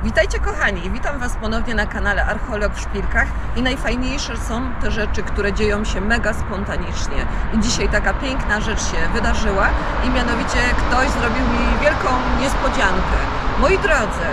Witajcie kochani, witam Was ponownie na kanale Archeolog w Szpilkach i najfajniejsze są te rzeczy, które dzieją się mega spontanicznie. I dzisiaj taka piękna rzecz się wydarzyła i mianowicie ktoś zrobił mi wielką niespodziankę. Moi drodzy,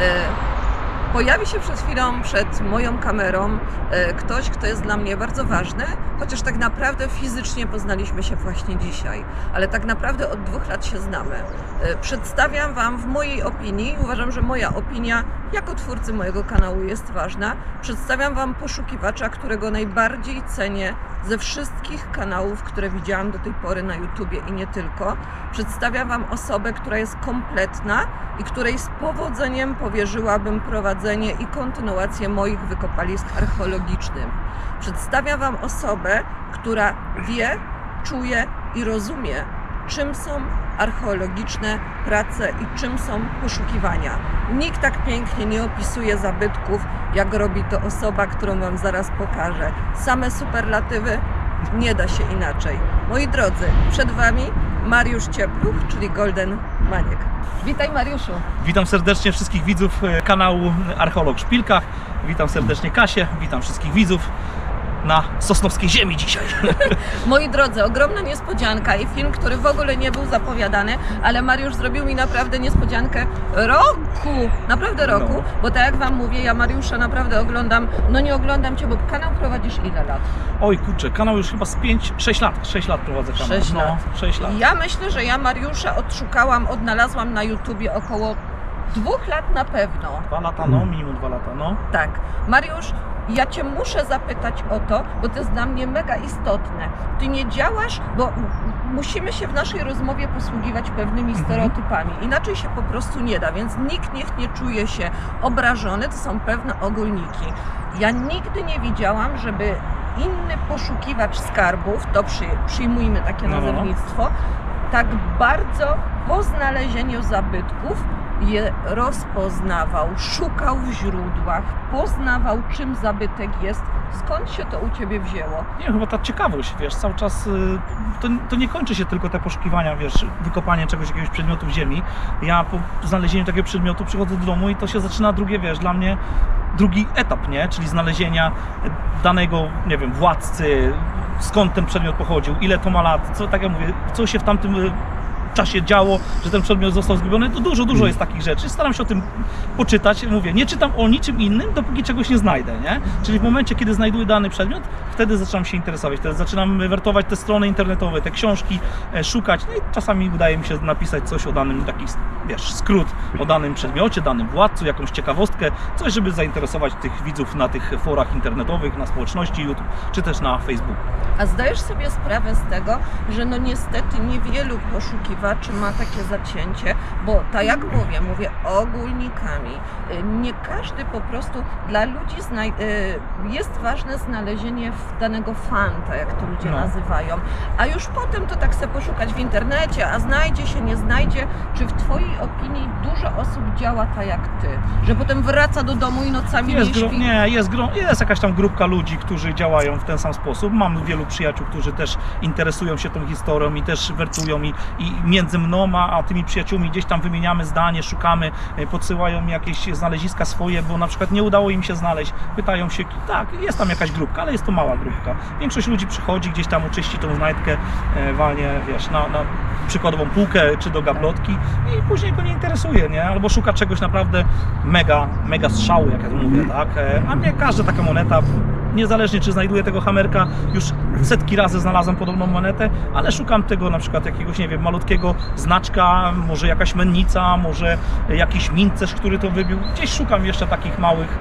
pojawi się przed chwilą przed moją kamerą ktoś, kto jest dla mnie bardzo ważny, chociaż tak naprawdę fizycznie poznaliśmy się właśnie dzisiaj, ale tak naprawdę od 2 lat się znamy. Przedstawiam Wam w mojej opinii, uważam, że moja opinia jako twórcy mojego kanału jest ważna, przedstawiam Wam poszukiwacza, którego najbardziej cenię ze wszystkich kanałów, które widziałam do tej pory na YouTubie i nie tylko. Przedstawiam Wam osobę, która jest kompletna i której z powodzeniem powierzyłabym prowadzenie i kontynuację moich wykopalisk archeologicznych. Przedstawiam Wam osobę, która wie, czuje i rozumie, czym są archeologiczne prace i czym są poszukiwania. Nikt tak pięknie nie opisuje zabytków, jak robi to osoba, którą Wam zaraz pokażę. Same superlatywy, nie da się inaczej. Moi drodzy, przed Wami Mariusz Ciepluch, czyli Golden Maniek. Witaj, Mariuszu. Witam serdecznie wszystkich widzów kanału Archeolog w Szpilkach. Witam serdecznie Kasię, witam wszystkich widzów na sosnowskiej ziemi dzisiaj. Moi drodzy, ogromna niespodzianka i film, który w ogóle nie był zapowiadany, ale Mariusz zrobił mi naprawdę niespodziankę roku, naprawdę roku, bo tak jak Wam mówię, ja Mariusza naprawdę oglądam, no nie oglądam Cię, bo kanał prowadzisz ile lat? Oj kurczę, kanał już chyba z 6 lat. 6 lat prowadzę kanał. 6 lat. No, 6 lat. Ja myślę, że ja Mariusza odnalazłam na YouTubie około 2 lat na pewno. 2 lata, no, minimum 2 lata, no. Tak. Mariusz, ja Cię muszę zapytać o to, bo to jest dla mnie mega istotne. Ty nie działasz, bo musimy się w naszej rozmowie posługiwać pewnymi stereotypami. Inaczej się po prostu nie da, więc nikt niech nie czuje się obrażony. To są pewne ogólniki. Ja nigdy nie widziałam, żeby inny poszukiwacz skarbów, to przyjmujmy takie nazewnictwo, tak bardzo po znalezieniu zabytków je rozpoznawał, szukał w źródłach, poznawał, czym zabytek jest. Skąd się to u Ciebie wzięło? Nie, chyba ta ciekawość, wiesz, cały czas to nie kończy się tylko te poszukiwania, wiesz, wykopanie jakiegoś przedmiotu w ziemi. Ja po znalezieniu takiego przedmiotu przychodzę do domu i to się zaczyna drugie, wiesz, dla mnie drugi etap, nie? Czyli znalezienia danego, nie wiem, władcy, skąd ten przedmiot pochodził, ile to ma lat, co, tak jak mówię, co się w tamtym czasie działo, że ten przedmiot został zgubiony, to dużo jest takich rzeczy. Staram się o tym poczytać, mówię, nie czytam o niczym innym, dopóki czegoś nie znajdę, nie? Czyli w momencie, kiedy znajduję dany przedmiot, wtedy zaczynam się interesować, wtedy zaczynam wertować te strony internetowe, te książki, szukać, no i czasami udaje mi się napisać coś o danym, taki, wiesz, skrót o danym przedmiocie, danym władcu, jakąś ciekawostkę, coś, żeby zainteresować tych widzów na tych forach internetowych, na społeczności YouTube, czy też na Facebooku. A zdajesz sobie sprawę z tego, że no niestety niewielu poszukiwaczy ma takie zacięcie, bo tak jak mówię ogólnikami. Nie każdy po prostu, dla ludzi jest ważne znalezienie danego fanta, jak to ludzie nazywają, a już potem to tak sobie poszukać w internecie, a znajdzie się, nie znajdzie. Czy w Twojej opinii dużo osób działa tak jak Ty? Że potem wraca do domu i nocami nie śpi? Nie, jest jakaś tam grupka ludzi, którzy działają w ten sam sposób. Mam wielu przyjaciół, którzy też interesują się tą historią i też wertują i między mną a tymi przyjaciółmi gdzieś tam wymieniamy zdanie, szukamy, podsyłają mi jakieś znaleziska swoje, bo na przykład nie udało im się znaleźć. Pytają się, tak, jest tam jakaś grupka, ale jest to mała grupka. Większość ludzi przychodzi, gdzieś tam oczyści tą znajdkę, walnie, wiesz, na przykładową półkę czy do gablotki i później go nie interesuje, nie? Albo szuka czegoś naprawdę mega strzału, jak ja to mówię, tak? A mnie każda taka moneta, niezależnie czy znajduję tego hamerka, już setki razy znalazłem podobną monetę, ale szukam tego na przykład jakiegoś, nie wiem, malutkiego znaczka, może jakaś mennica, może jakiś mincerz, który to wybił. Gdzieś szukam jeszcze takich małych,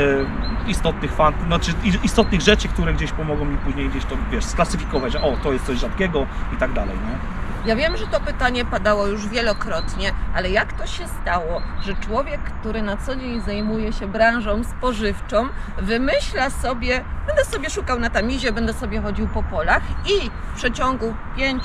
istotnych istotnych rzeczy, które gdzieś pomogą mi później gdzieś to, wiesz, sklasyfikować, że o, to jest coś rzadkiego i tak dalej, nie? Ja wiem, że to pytanie padało już wielokrotnie, ale jak to się stało, że człowiek, który na co dzień zajmuje się branżą spożywczą, wymyśla sobie, będę sobie szukał na tamizie, będę sobie chodził po polach i w przeciągu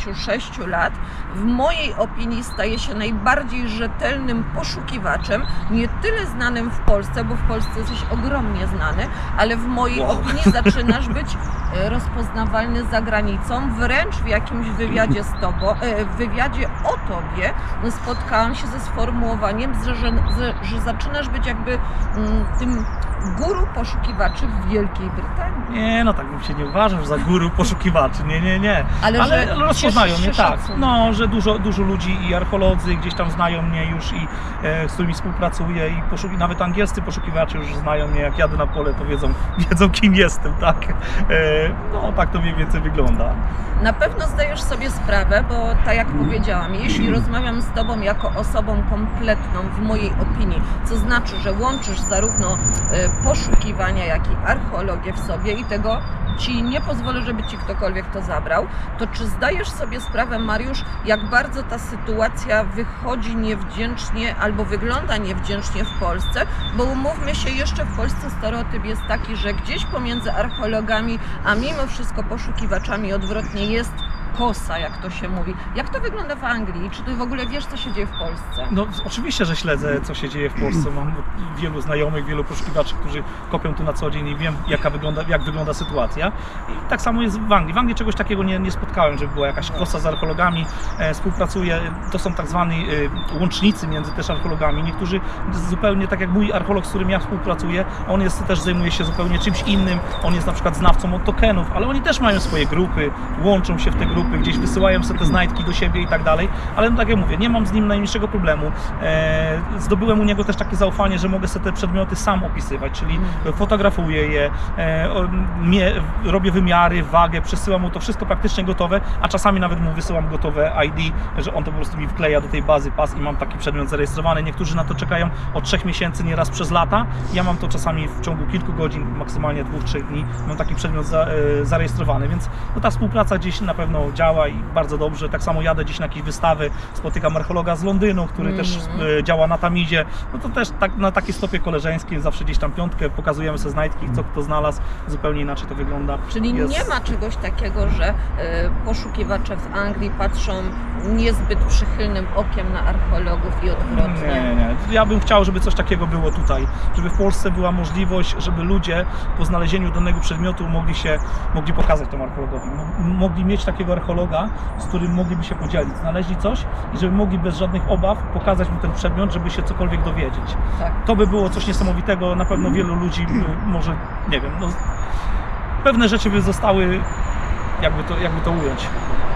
5-6 lat w mojej opinii staje się najbardziej rzetelnym poszukiwaczem, nie tyle znanym w Polsce, bo w Polsce jesteś ogromnie znany, ale w mojej opinii zaczynasz być rozpoznawalny za granicą, wręcz w jakimś wywiadzie z Tobą, w wywiadzie o Tobie spotkałam się ze sformułowaniem, że zaczynasz być jakby tym guru poszukiwaczy w Wielkiej Brytanii. Nie, no tak bym się nie uważał za guru poszukiwaczy, nie. Ale że rozpoznają mnie, tak. szacunkiem. No, że dużo ludzi i archeolodzy gdzieś tam znają mnie już i z którymi współpracuję i nawet angielscy poszukiwacze już znają mnie, jak jadę na pole, to wiedzą kim jestem, tak. No, tak to mniej więcej wygląda. Na pewno zdajesz sobie sprawę, bo tak jak powiedziałam, jeśli rozmawiam z Tobą jako osobą kompletną, w mojej opinii, co znaczy, że łączysz zarówno poszukiwania, jak i archeologię w sobie i tego Ci nie pozwolę, żeby Ci ktokolwiek to zabrał, to czy zdajesz sobie sprawę, Mariusz, jak bardzo ta sytuacja wychodzi niewdzięcznie albo wygląda niewdzięcznie w Polsce, bo umówmy się, jeszcze w Polsce stereotyp jest taki, że gdzieś pomiędzy archeologami, a mimo wszystko poszukiwaczami odwrotnie jest kosa, jak to się mówi. Jak to wygląda w Anglii? Czy Ty w ogóle wiesz, co się dzieje w Polsce? No oczywiście, że śledzę, co się dzieje w Polsce. Mam wielu znajomych, wielu poszukiwaczy, którzy kopią tu na co dzień i wiem, jak wygląda sytuacja. I tak samo jest w Anglii. W Anglii czegoś takiego nie spotkałem, żeby była jakaś kosa z archeologami. Współpracuję, to są tak zwani łącznicy między też archeologami. Niektórzy zupełnie, tak jak mój archeolog, z którym ja współpracuję, on też zajmuje się zupełnie czymś innym. On jest na przykład znawcą od tokenów, ale oni też mają swoje grupy, łączą się w te grupy, gdzieś wysyłają sobie te znajdki do siebie i tak dalej, ale no tak jak mówię, nie mam z nim najmniejszego problemu. Zdobyłem u niego też takie zaufanie, że mogę sobie te przedmioty sam opisywać, czyli fotografuję je, robię wymiary, wagę, przesyłam mu to wszystko praktycznie gotowe, a czasami nawet mu wysyłam gotowe ID, że on to po prostu mi wkleja do tej bazy pas i mam taki przedmiot zarejestrowany. Niektórzy na to czekają od 3 miesięcy, nieraz przez lata. Ja mam to czasami w ciągu kilku godzin, maksymalnie 2-3 dni, mam taki przedmiot zarejestrowany, więc no, ta współpraca gdzieś na pewno działa i bardzo dobrze. Tak samo jadę gdzieś na jakieś wystawy, spotykam archeologa z Londynu, który też działa na Tamizie. No to też tak, na takiej stopie koleżeńskiej, zawsze gdzieś tam piątkę, pokazujemy sobie znajdki, co kto znalazł, zupełnie inaczej to wygląda. Czyli nie ma czegoś takiego, że poszukiwacze w Anglii patrzą niezbyt przychylnym okiem na archeologów i odwrotnie. Nie. Ja bym chciał, żeby coś takiego było tutaj, żeby w Polsce była możliwość, żeby ludzie po znalezieniu danego przedmiotu mogli pokazać temu archeologowi. Mogli mieć takiego archeologa, z którym mogliby się podzielić. Znaleźli coś i żeby mogli bez żadnych obaw pokazać mu ten przedmiot, żeby się cokolwiek dowiedzieć. Tak. To by było coś niesamowitego. Na pewno wielu ludzi może, nie wiem, no, pewne rzeczy by zostały, jakby to ująć.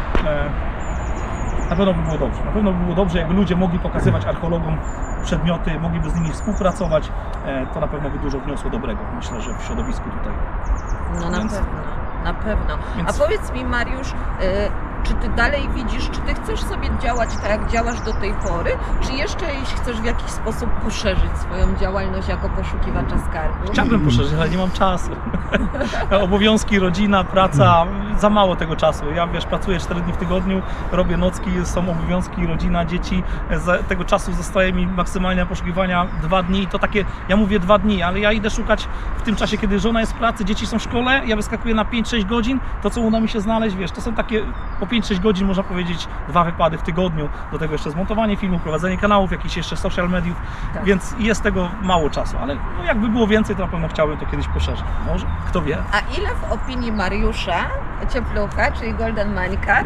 Na pewno by było dobrze. Na pewno by było dobrze, jakby ludzie mogli pokazywać archeologom przedmioty, mogliby z nimi współpracować. To na pewno by dużo wniosło dobrego, myślę, że w środowisku tutaj. No na pewno. A powiedz mi, Mariusz, czy Ty dalej widzisz, czy Ty chcesz sobie działać tak, jak działasz do tej pory, czy jeszcze chcesz w jakiś sposób poszerzyć swoją działalność jako poszukiwacza skarbu? Chciałbym poszerzyć, ale nie mam czasu. Obowiązki, rodzina, praca, za mało tego czasu. Ja, pracuję 4 dni w tygodniu, robię nocki, są obowiązki, rodzina, dzieci. Tego czasu zostaje mi maksymalnie na poszukiwania 2 dni. I to takie, ja mówię 2 dni, ale ja idę szukać w tym czasie, kiedy żona jest w pracy, dzieci są w szkole, ja wyskakuję na 5-6 godzin, to co uda mi się znaleźć, to są takie po 5-6 godzin, można powiedzieć, 2 wypady w tygodniu, do tego jeszcze zmontowanie filmu, prowadzenie kanałów, jakichś jeszcze social mediów, tak. Więc jest tego mało czasu, ale no, jakby było więcej, to na pewno chciałbym to kiedyś poszerzyć, może, kto wie. A ile w opinii Mariusza Cieplucha, czyli Golden Mańka,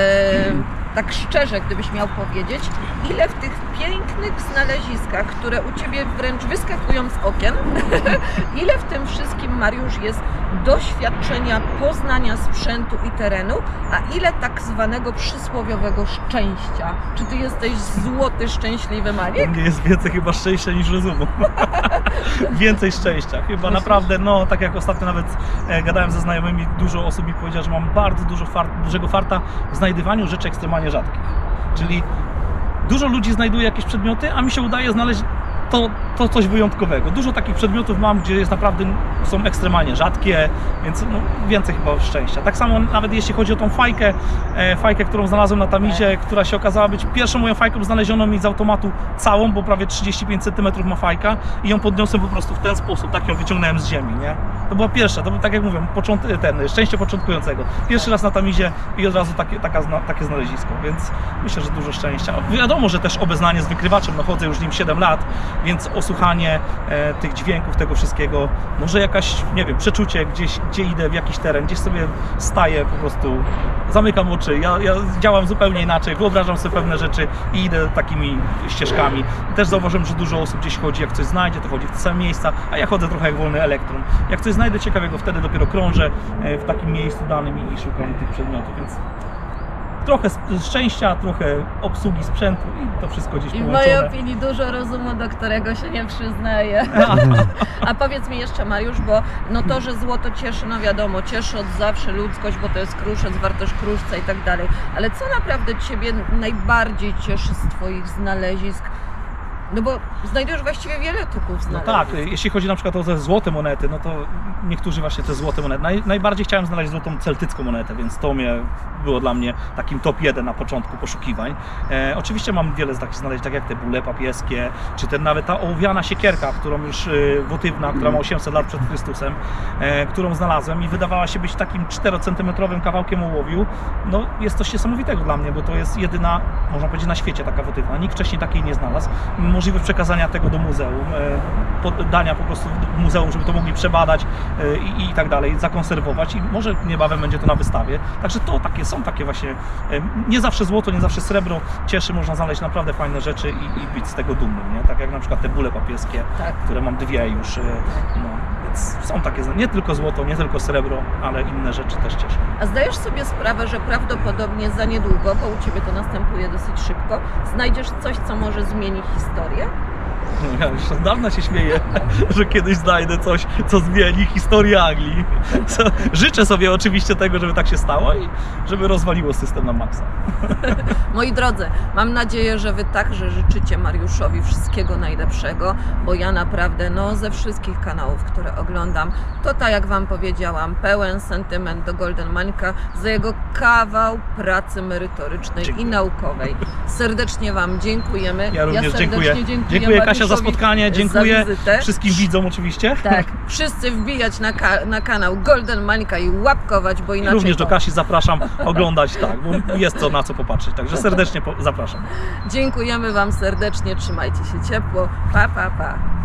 tak szczerze, gdybyś miał powiedzieć, ile w tych pięknych znaleziskach, które u Ciebie wręcz wyskakują z okien, ile w tym wszystkim, Mariusz, jest doświadczenia, poznania sprzętu i terenu, a ile tak zwanego przysłowiowego szczęścia? Czy Ty jesteś złoty, szczęśliwy Maniek? Nie jest więcej chyba szczęścia niż rozumu. Więcej szczęścia. Chyba naprawdę, no tak jak ostatnio nawet gadałem ze znajomymi, dużo osób mi powiedziało, że mam bardzo dużego farta w znajdywaniu rzeczy ekstremalnie rzadkich. Czyli dużo ludzi znajduje jakieś przedmioty, a mi się udaje znaleźć to coś wyjątkowego. Dużo takich przedmiotów mam, gdzie jest naprawdę, są ekstremalnie rzadkie, więc no, więcej chyba szczęścia. Tak samo nawet jeśli chodzi o tą fajkę, którą znalazłem na Tamizie, która się okazała być pierwszą moją fajką znalezioną mi z automatu całą, bo prawie 35 cm ma fajka i ją podniosłem po prostu w ten sposób, tak ją wyciągnąłem z ziemi, nie? To była pierwsza, to był, tak jak mówię, szczęście początkującego. Pierwszy raz na Tamizie i od razu takie znalezisko, więc myślę, że dużo szczęścia. Wiadomo, że też obeznanie z wykrywaczem, no chodzę już z nim 7 lat, więc osłuchanie tych dźwięków, tego wszystkiego, może jakaś, nie wiem, przeczucie gdzieś, gdzie idę w jakiś teren, gdzieś sobie staję, po prostu zamykam oczy, ja działam zupełnie inaczej, wyobrażam sobie pewne rzeczy i idę takimi ścieżkami. Też zauważyłem, że dużo osób gdzieś chodzi, jak coś znajdzie, to chodzi w te same miejsca, a ja chodzę trochę jak wolny elektron. Jak coś znajdę ciekawego, wtedy dopiero krążę w takim miejscu danym i szukam tych przedmiotów, więc trochę szczęścia, trochę obsługi sprzętu i to wszystko gdzieś I w połączone. mojej opinii dużo rozumu, do którego się nie przyznaje. A powiedz mi jeszcze, Mariusz, bo no to, że złoto cieszy, no wiadomo, cieszy od zawsze ludzkość, bo to jest kruszec, wartość kruszca i tak dalej. Ale co naprawdę Ciebie najbardziej cieszy z Twoich znalezisk? No bo znajdujesz właściwie wiele typów No znalezisk. tak, jeśli chodzi na przykład o te złote monety, no to niektórzy właśnie te złote monety. Najbardziej chciałem znaleźć złotą celtycką monetę, więc to było dla mnie takim top 1 na początku poszukiwań. Oczywiście mam wiele takich znaleźć, tak jak te bóle papieskie, czy nawet ta ołowiana siekierka, którą już wotywna, która ma 800 lat przed Chrystusem, którą znalazłem i wydawała się być takim 4-centymetrowym kawałkiem ołowiu. No jest coś niesamowitego dla mnie, bo to jest jedyna, można powiedzieć, na świecie taka wotywna. Nikt wcześniej takiej nie znalazł. Możliwość przekazania tego do muzeum, dania po prostu muzeum, żeby to mogli przebadać i tak dalej, zakonserwować i może niebawem będzie to na wystawie. Także to są takie właśnie, nie zawsze złoto, nie zawsze srebro cieszy, można znaleźć naprawdę fajne rzeczy i być z tego dumnym, nie? Tak jak na przykład te bóle papieskie, Tak. które mam 2 już, no, więc są takie, nie tylko złoto, nie tylko srebro, ale inne rzeczy też cieszą. A zdajesz sobie sprawę, że prawdopodobnie za niedługo, bo u Ciebie to następuje dosyć szybko, znajdziesz coś, co może zmienić historię? Ja już od dawna się śmieję, że kiedyś znajdę coś, co zmieni historię Anglii. Życzę sobie oczywiście tego, żeby tak się stało i żeby rozwaliło system na maksa. Moi drodzy, mam nadzieję, że Wy także życzycie Mariuszowi wszystkiego najlepszego, bo ja naprawdę, no ze wszystkich kanałów, które oglądam, to tak jak Wam powiedziałam, pełen sentyment do Golden Mańka za jego kawał pracy merytorycznej Dziękuję. i naukowej. Serdecznie Wam dziękujemy. Ja również serdecznie dziękuję. Dziękuję Kasia za Mariuszowi spotkanie, dziękuję za wizytę. wszystkim widzom oczywiście. Tak, wszyscy wbijać na kanał Golden Mańka i łapkować, bo I inaczej również do to... Kasi zapraszam oglądać, tak, bo jest to na co popatrzeć, także serdecznie zapraszam. Dziękujemy Wam serdecznie, trzymajcie się ciepło, pa, pa, pa.